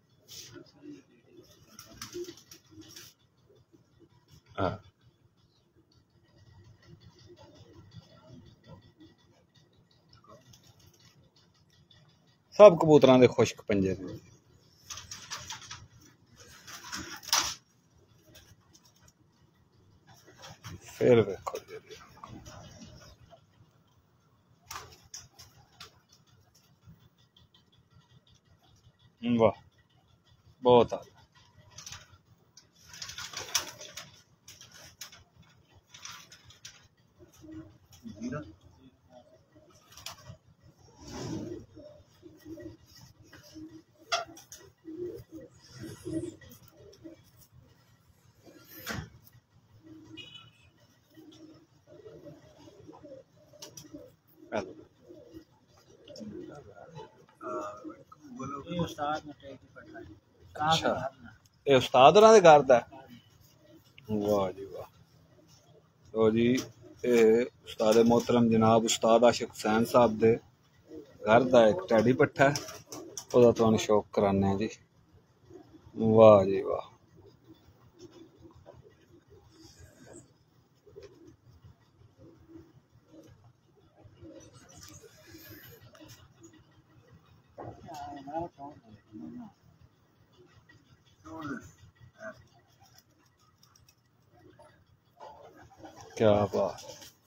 हाँ सब कबूतरां दे खुश्क पंजे ने। फिर वेखो जी, वाह बहुत आला। जीरा हेलो। ये उस्ताद ने टेडी पट्टा है। अच्छा। कहाँ का ये उस्ताद होरां दे घर दा है? वाह जी वाह। तो जी ये उस्ताद मोहतरम जनाब उस्ताद आशिक हुसैन साहब दे घर दा एक टैडी पट्ठा है, ओदा तुहानू शौक कराने जी। वाह जी वाह। क्या बात।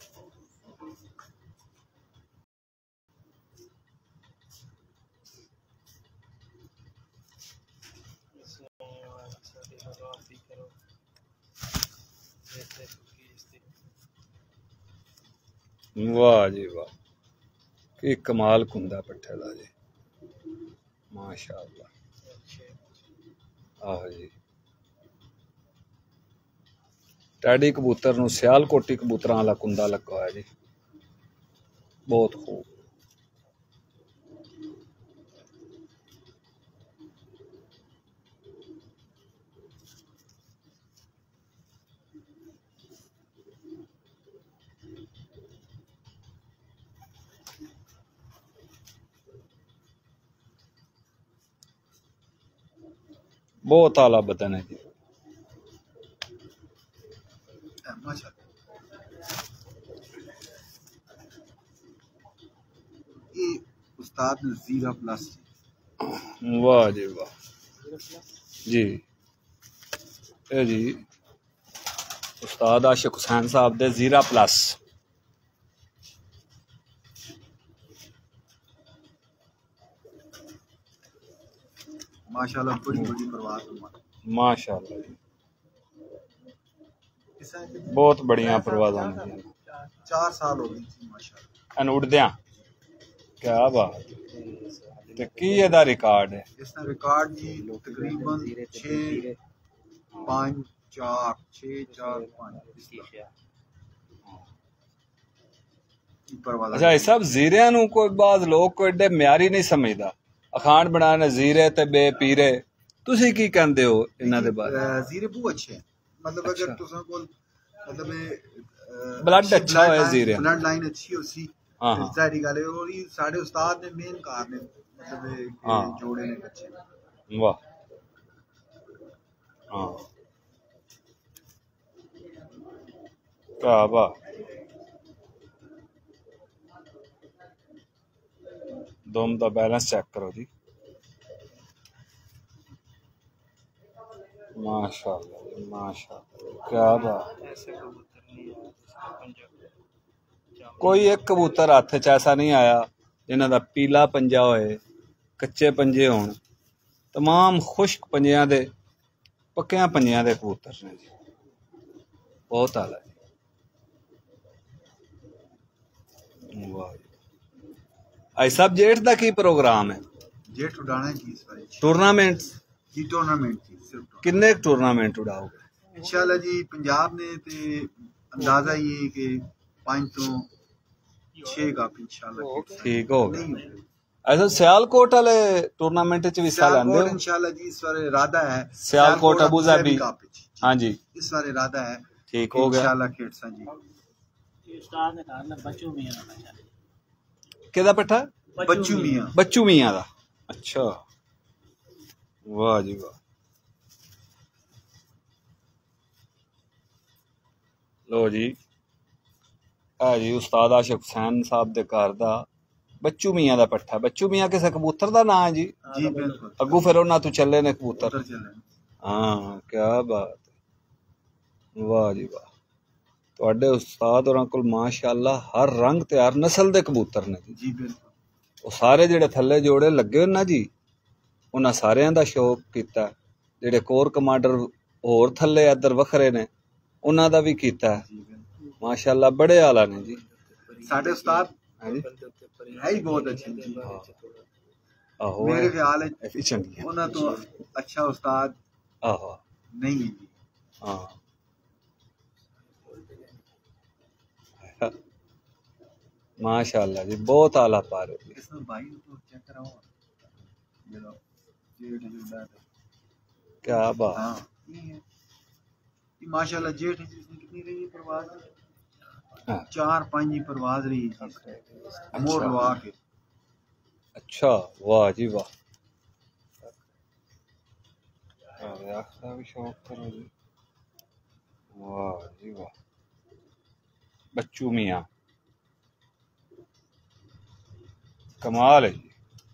वाह जी वाह, की कमाल कुंदा पट्ठे दा जी माशाअल्लाह। आहो जी टैडी कबूतर नू सियालकोटी कबूतरां वाला कुंदा लगा होया जी, बहुत खूब। बहुत आला बदन है जी। माशाल्लाह। ये उस्ताद ने जीरा प्लस वाह जी वाह जी। ए जी उस्ताद आशिक हुसैन साहब दे जीरा प्लस। माशाल्लाह बड़ी बड़ी परवाज माशाल्लाह जी बहुत बढ़िया परवाज़ां ने चार साल हो गई थी माशाल्लाह। एन उड़दियां क्या बात ते की एदा रिकॉर्ड है? इसका रिकॉर्ड जी तकरीबन छः पाँच चार छः चार पाँच। अच्छा ये सब जीरिया नू कोई बाज लोग कोई एडे म्यारी नहीं समझदा। अखान बनाने जीरे ते बे पीरे तुसी की कहंदे हो इन्हां दे बारे? जीरे बहुत अच्छे हैं मतलब अगर अच्छा। तुसां कोल मतलब ब्लड अच्छा है जीरे ब्लड लाइन अच्छी होसी हाँ हाँ सारी गल है। और ये साडे उस्ताद ने मेन कारण है मतलब हाँ जोड़े ने बच्चे वाह हाँ क्या बात। दोम दा बैलेंस चेक करो जी माशाल्लाह जी माशाल्लाह क्या बात। कोई एक कबूतर हथ च ऐसा नहीं आया जिन्हां दा पीला पंजा होए कच्चे पंजे होण तमाम खुश्क पंजियां दे पक्कियां पंजियां दे कबूतर ने जी बहुत आला जी वाह। आई सब जेठ दा की प्रोग्राम है? जेठ उड़ाना जी इस बार टूर्नामेंट जी टूर्नामेंट जी सिर्फ किन्ने टूर्नामेंट उड़ाओगे? इंशाल्लाह जी पंजाब ने ते अंदाजा ये कि पांच तो छह कप इंशाल्लाह ठीक हो गया। ऐसा सियालकोट वाले टूर्नामेंट च भी हिस्सा लैंदे हो? इंशाल्लाह जी इस बार इरादा है सियालकोट अबू धाबी हाँ जी इस बार इरादा है ठीक हो गया इंशाल्लाह खेड़सा जी। उस्ताद ने कहा ना बच्चू मियां दा बच्चा केदा पट्ठा? बच्चू मियां बच्चू मियां दा। अच्छा वाह जी वाह। लो जी आ जी उस्ताद आशिक हुसैन साहब दे घर दा बच्चू मियां दा पट्ठा। बच्चू मियां किसे कबूतर दा नाम है जी? जी बिल्कुल अगू फिर उन्हां तू चले ने कबूतर। हाँ क्या बात वाह जी वाह। तुहाडे उस्ताद होरां कोल माशाअल्लाह हर रंग ते हर नस्ल दे कबूतर ने जी। जी बिल्कुल ਉਹ ਸਾਰੇ ਜਿਹੜੇ ਥੱਲੇ ਜੋੜੇ ਲੱਗੇ ਹੋਣ ਨਾ ਜੀ ਉਹਨਾਂ ਸਾਰਿਆਂ ਦਾ ਸ਼ੌਕ ਕੀਤਾ ਜਿਹੜੇ ਕੋਰ ਕਮਾਂਡਰ ਹੋਰ ਥੱਲੇ ਇੱਧਰ ਵੱਖਰੇ ਨੇ ਉਹਨਾਂ ਦਾ ਵੀ ਕੀਤਾ ਮਾਸ਼ਾਅੱਲਾ ਬੜੇ ਆਲਾ ਨੇ ਜੀ ਸਾਡੇ ਉਸਤਾਦ ਹਾਂਜੀ ਹੈ ਹੀ ਬਹੁਤ ਅੱਛੇ ਜੀ। ਆਹੋ ਮੇਰੇ ਖਿਆਲ ਹੈ ਇਹ ਵੀ ਚੰਗੀ ਹੈ ਉਹਨਾਂ ਤੋਂ ਅੱਛਾ ਉਸਤਾਦ ਆਹੋ ਨਹੀਂ ਹੈ ਜੀ। ਹਾਂ माशाल्लाह जी बहुत आला पा रहे हो इसमें भाई तो चेक कराओ ये लो जेठ जुड़ा है क्या बात। हाँ ये है ये माशाल्लाह जेठ इसमें कितनी रही परवाज हाँ। चार पांच ही परवाज रही है मोर लवा के। अच्छा वाह जी वाह का भी शौक करो जी वाह जी वाह। बच्चू मियाँ कमाल है जी।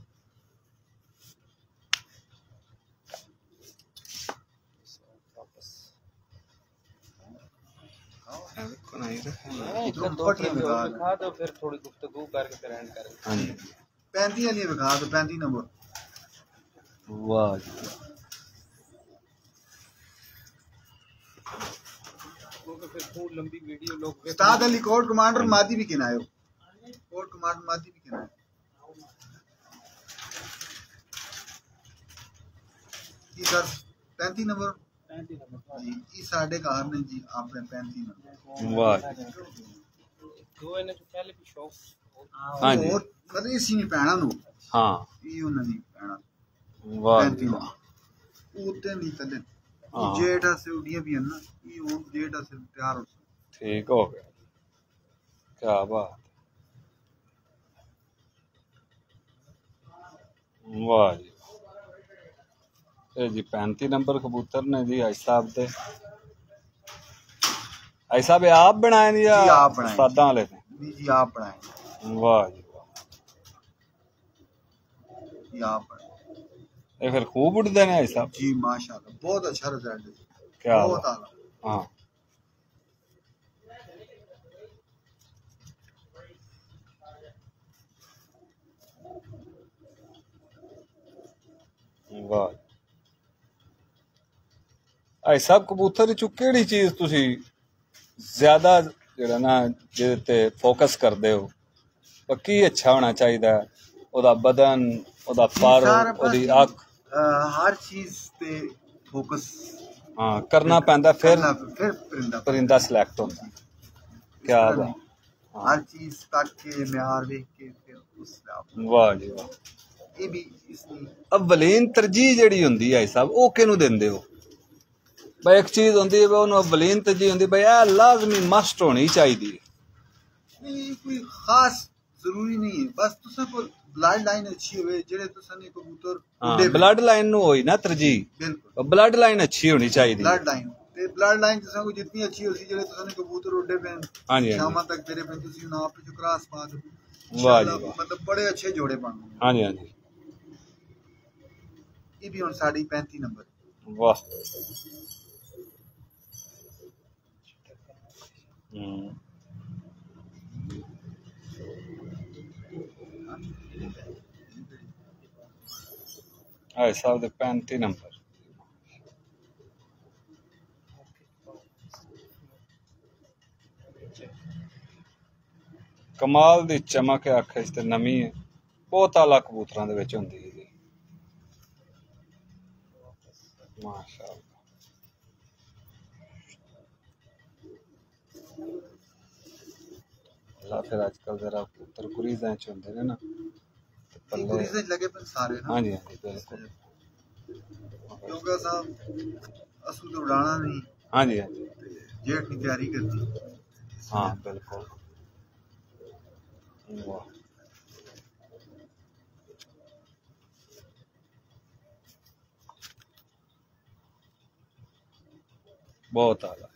दिखा दो फिर थोड़ी गुफ्तगू करके फिर एंड करेंगे। हाँ जी पैंती वाली दिखा दो पैंती नंबर वाह जी क्योंकि फिर खूब लंबी वीडियो लोग उस्ताद अली कोर्ट कमांडर मादी भी किनायो कोर्ट कमांडर मादी भी किनायो जी सर पैंती नंबर पैंती नंबर जी ये साढ़े कार ने जी आपने पैंती नंबर वाह दो इन्हें तो पहले भी शौक हाँ जी और मतलब इसी नहीं पैना नु हाँ ये उन्हें नहीं पैना वाह पैंती नंबर उतने नहीं तले हाँ। जेठा से उड़िया भी है ना ये वो जेठा से तैयार हो ठीक हो गया क्या बात वाह जी ਇਹ ਜੀ पैंती नंबर कबूतर ने जी आई साहब दे। आई साहब ये आप बनाए ने या जी आप बनाए उस्तादां वाले ने? नहीं जी आप बनाए वाह जी वाह। जी आप बनाए ये फिर खूब उड़ते ने आई साहब? जी माशाल्लाह बहुत अच्छा रिजल्ट है। क्या बहुत बात। आला। हाँ वाह। आई साहब कबूतर चो केड़ी चीज तुसी ज्यादा जेड़ा ना जिहदे ते फोकस करदे हो? की अच्छा होना चाहिए? ओदा बदन, ओदा पर, सारा बस, ओदी अख, अ, हर चीज पे फोकस हाँ करना पैंदा फिर करना फिर परिंदा परिंदा सिलेक्ट होंदा। क्या तरह बात। नहीं। हर चीज तक के म्यार देख के फिर उस वाह जी वाह। ये भी इसमें अवलीन तरजीह जेड़ी हुंदी है साहब ओ किनू देंदे हो? भाई एक चीज होंदी है ओनू अवलीन तरजीह हुंदी भाई ए लाजमी मस्ट होनी चाहिए। नहीं कोई खास जरूरी नहीं है बस तुसा को ब्लड लाइन अच्छी होवे जेड़े तुसा ने कबूतर हाँ उड़े ब्लड लाइन नु होई ना तरजीह। बिल्कुल ब्लड लाइन अच्छी होनी चाहिए। ब्लड लाइन ते ब्लड लाइन तुसा को जितनी अच्छी होसी जेड़े तुसा ने कबूतर उड़े पे हाँ जी हाँ शाम तक तेरे पे तुसी ना पे जो क्रॉस पा दो वाह जी वाह। मतलब बड़े अच्छे जोड़े बन हाँ जी हाँ जी ये भी हुन साडी पैंती नंबर वाह। हम्म आई साहब दे पैंती नंबर। कमाल दी चमक है अख च ते नमी है बहुत आला कबूतरां दे विच हुंदी है जी माशाअल्लाह। अल्लाह फिर आजकल जरा कबूतर गुरीज़ां च हुंदे ने ना ते पल्ले। गुरीज़े लगे पे सारे ना हाँ जी हाँ जी बिल्कुल। क्योंकि साहब असू तो उड़ाना नहीं हाँ जी हाँ जी जेठ की तैयारी करती हाँ बिल्कुल। वाह बहुत आला।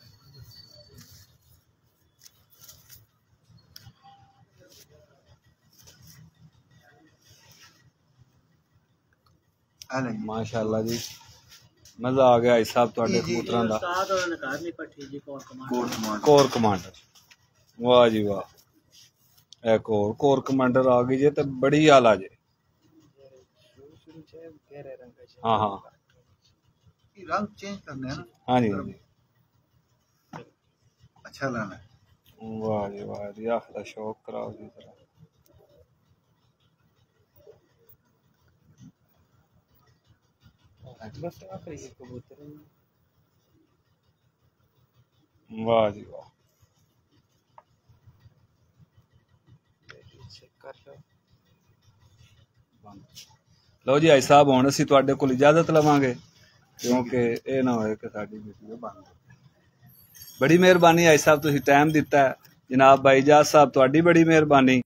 माशाअल्लाह जी मजा आ गया साहब तुहाडे कबूतरां दा। उस्ताद और नकार नहीं पट्टी जी कोर कमांडर कोर कमांडर वाह जी वाह। एक और कोर कमांडर आ गई जे ते बड़ी आला जे। हाँ हाँ रंग चेंज करने हैं ना हाँ जी हाँ जी अच्छा लगना है। वाह जी वाह जी आखिर शौक कराओ जी जरा। वाह जी वाह। लो जी आई साहब हुण असीं तुहाडे कोल इजाजत लवांगे क्योंकि ये ना होए कि साडी वीडियो बंद। बड़ी मेहरबानी आई साहब तुसीं टाइम दिता है। जनाब भाई जाज साहब तुहाडी बड़ी मेहरबानी।